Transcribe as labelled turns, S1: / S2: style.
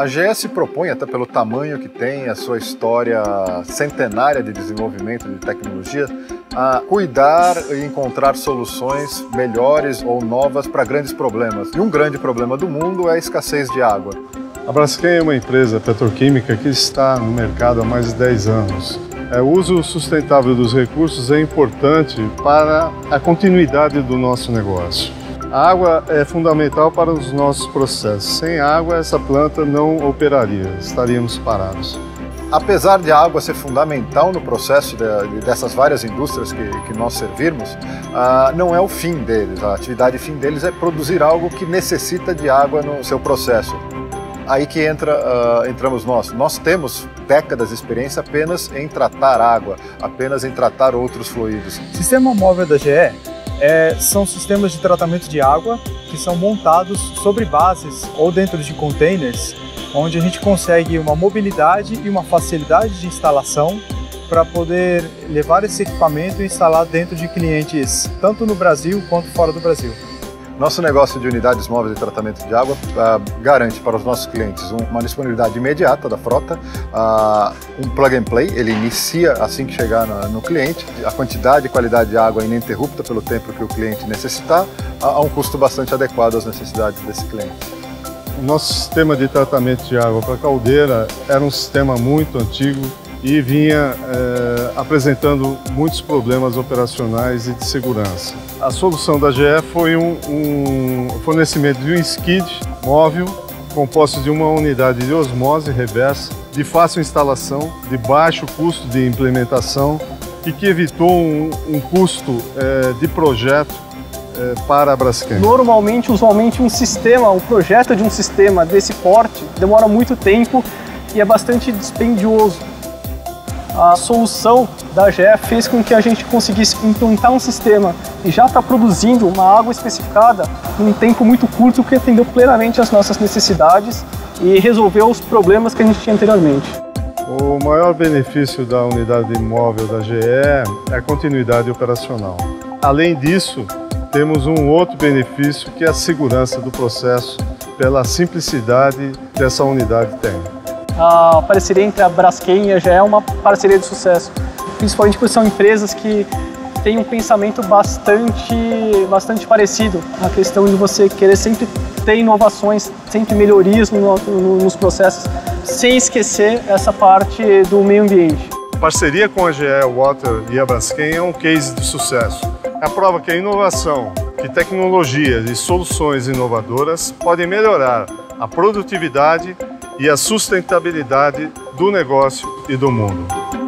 S1: A GE se propõe, até pelo tamanho que tem, a sua história centenária de desenvolvimento de tecnologia, a cuidar e encontrar soluções melhores ou novas para grandes problemas. E um grande problema do mundo é a escassez de água.
S2: A Braskem é uma empresa petroquímica que está no mercado há mais de 10 anos. O uso sustentável dos recursos é importante para a continuidade do nosso negócio. A água é fundamental para os nossos processos. Sem água, essa planta não operaria, estaríamos parados.
S1: Apesar de a água ser fundamental no processo dessas várias indústrias que nós servirmos, não é o fim deles. A atividade fim deles é produzir algo que necessita de água no seu processo. Aí que entramos nós. Nós temos décadas de experiência apenas em tratar água, apenas em tratar outros fluidos.
S3: O sistema móvel da GE são sistemas de tratamento de água que são montados sobre bases ou dentro de containers, onde a gente consegue uma mobilidade e uma facilidade de instalação para poder levar esse equipamento e instalar dentro de clientes, tanto no Brasil quanto fora do Brasil.
S1: Nosso negócio de unidades móveis de tratamento de água garante para os nossos clientes uma disponibilidade imediata da frota, um plug and play, ele inicia assim que chegar no cliente, a quantidade e qualidade de água ininterrupta pelo tempo que o cliente necessitar, a um custo bastante adequado às necessidades desse cliente.
S2: O nosso sistema de tratamento de água para caldeira era um sistema muito antigo e vinha apresentando muitos problemas operacionais e de segurança. A solução da GE foi um fornecimento de um skid móvel composto de uma unidade de osmose reversa, de fácil instalação, de baixo custo de implementação e que evitou um custo de projeto para a Braskem.
S4: Usualmente um projeto de um sistema desse porte demora muito tempo e é bastante dispendioso. A solução da GE fez com que a gente conseguisse implantar um sistema que já está produzindo uma água especificada em um tempo muito curto, que atendeu plenamente às nossas necessidades e resolveu os problemas que a gente tinha anteriormente.
S2: O maior benefício da unidade móvel da GE é a continuidade operacional. Além disso, temos um outro benefício que é a segurança do processo pela simplicidade que essa unidade tem.
S4: A parceria entre a Braskem e a GE é uma parceria de sucesso, principalmente porque são empresas que têm um pensamento bastante parecido, na questão de você querer sempre ter inovações, sempre melhorias nos processos, sem esquecer essa parte do meio ambiente.
S2: A parceria com a GE Water e a Braskem é um case de sucesso. É a prova que a inovação, que tecnologias e soluções inovadoras podem melhorar a produtividade e a sustentabilidade do negócio e do mundo.